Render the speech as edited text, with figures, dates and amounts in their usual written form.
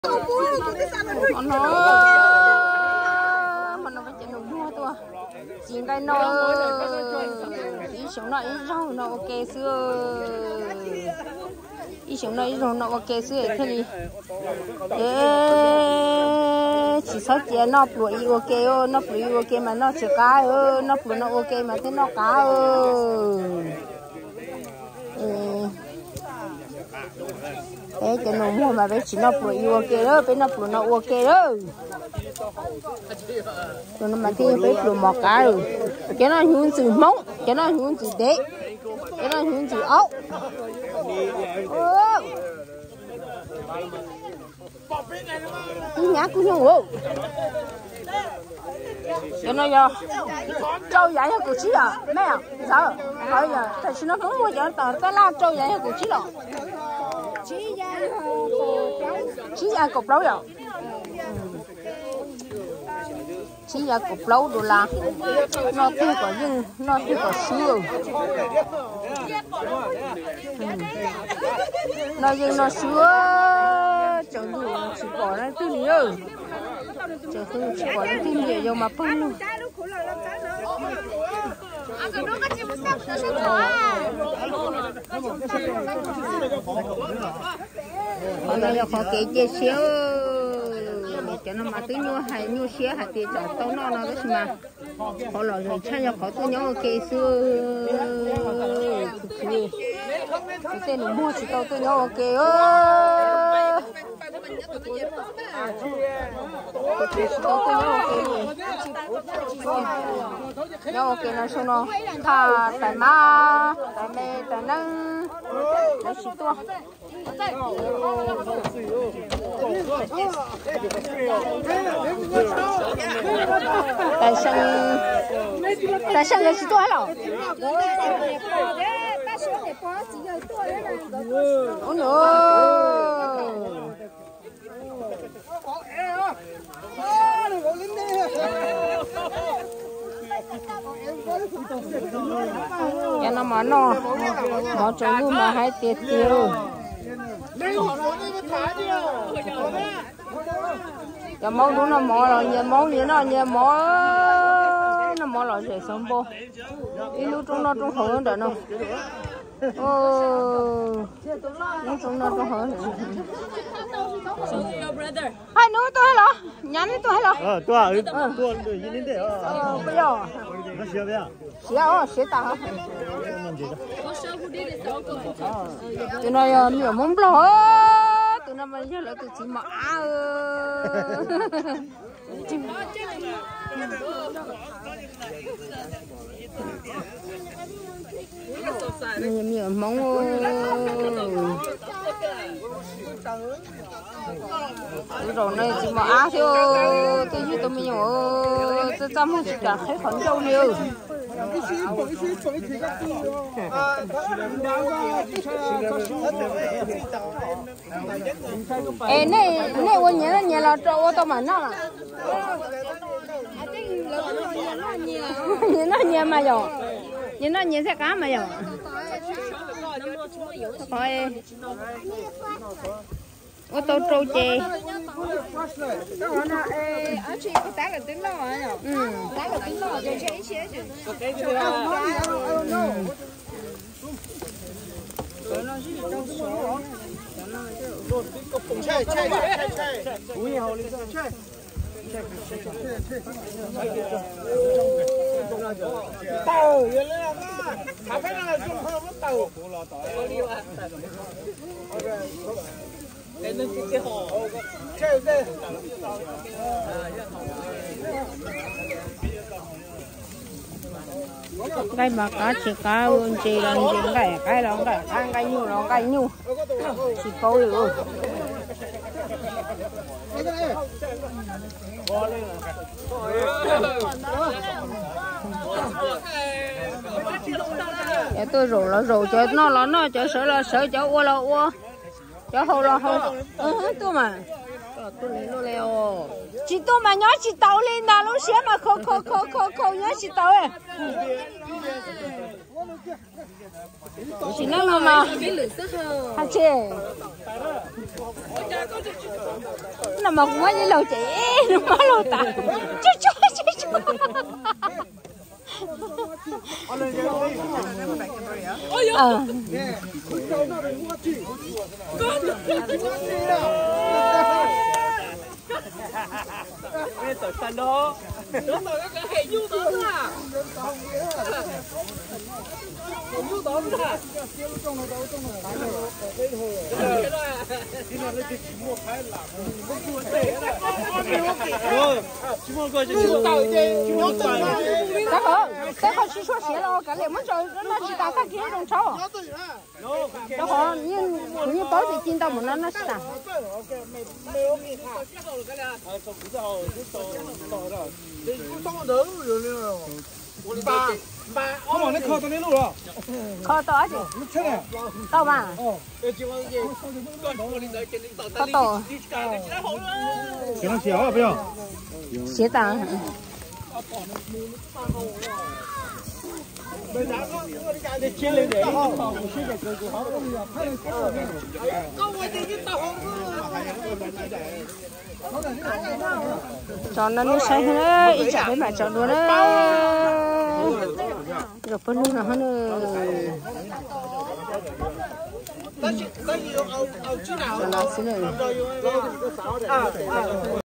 mà nó phải chạy mua tua chỉ cái nó ý sống nó ý rau nó ok xưa ý sống nó ý rau nó ok xưa thế đi chỉ sáu tiền nó bự ok nó bự ok mà nó chỉ cá nó bự nó ok mà thế nó cá bé cho nó mua mà bé chỉ nó bự ok đó bé nó bự nó ok đó rồi nó mà thêm bé bự mọc cá rồi cái nó hướng từ móng cái nó hướng từ đế cái nó hướng từ ốc nhá cũng không cái nó giờ trâu dạy hay cụ chỉ à mẹ à sao bây giờ tại sao nó không mua cho tao cái la trâu dạy hay cụ chỉ rồi chỉ dạy cục lâu rồi chỉ dạy cục lâu đồ là nó tiêu có nhưng nó tiêu có sữa nó nhưng nó sữa chẳng đủ chỉ bỏ ra tư nhiều chẳng không chỉ bỏ ra tư nhiều nhưng mà phân luôn còn đây là khó kể chế xíu cho nó mà tới nhua xíu hạt thì cho tao nó cái gì mà họ nói rồi chắc là khó tôi nhớ ok xưa cái tên nó mua chỉ tao tôi nhớ ok nhớ ok nó xong nó thà tại má tại mẹ tại nâng nó xí tua tại sao nó xí tua hả ôi cái nó mà nó trồng luôn mà hay tiệt tiêu giờ món đúng nó mỏ rồi giờ món gì nó giờ nó mỏ rồi sẽ sống bô ít lúc trong nó trong hở đỡ nó lúc trong nó trong hở hai nữa tôi hay là nhắn tôi hay là tôi được gì đến đây bây giờ nó xíu vậy xíu ta tụi nó miệng mông lỏ tụi nó bây giờ là tụi chị mà miệng mông rồi này chị mà theo tôi như tôi mình tôi chăm không cả thấy khẩn trâu nhiều ê này tôi nhớ là trâu tôi mà nó nhớ nó nhớ mà rồi nhớ nó nhớ sẽ cá mà rồi thôi ô tô trâu chè ở trên có tá là tiếng lo hả tá là tiếng lo cho chế chế tàu vậy là mà phải là chung không có tàu cái hồ chơi đây cái mà cá chỉ cá ơn chỉ là những cái đó ăn cái nhu nó cái nhu chỉ câu được để tôi rủ cho nó cho sợ cho ua là ua cho hầu là hầu tôi mà tôi lấy nó leo chị tôi mà nhớ chị tàu lên nào lúc xé mà khô nhớ chị tàu ấy chỉ nó mà hả chị nó mà cũng như lâu chị nó má lâu ta chú Cái tỏi xanh đó. Đó là cái hệ nhu đó là. Nhu đó là. cái họ chỉ说写了，个连么着，那是大家给种炒。然后你包的进到门那是啥？ 他往那靠到那路了。 靠多少钱？到吧？靠到。 给他写啊，不要。 写单。cho nó đi say nữa, ít chả phải mà cho nó rồi phân luôn là hơn cho nó xin rồi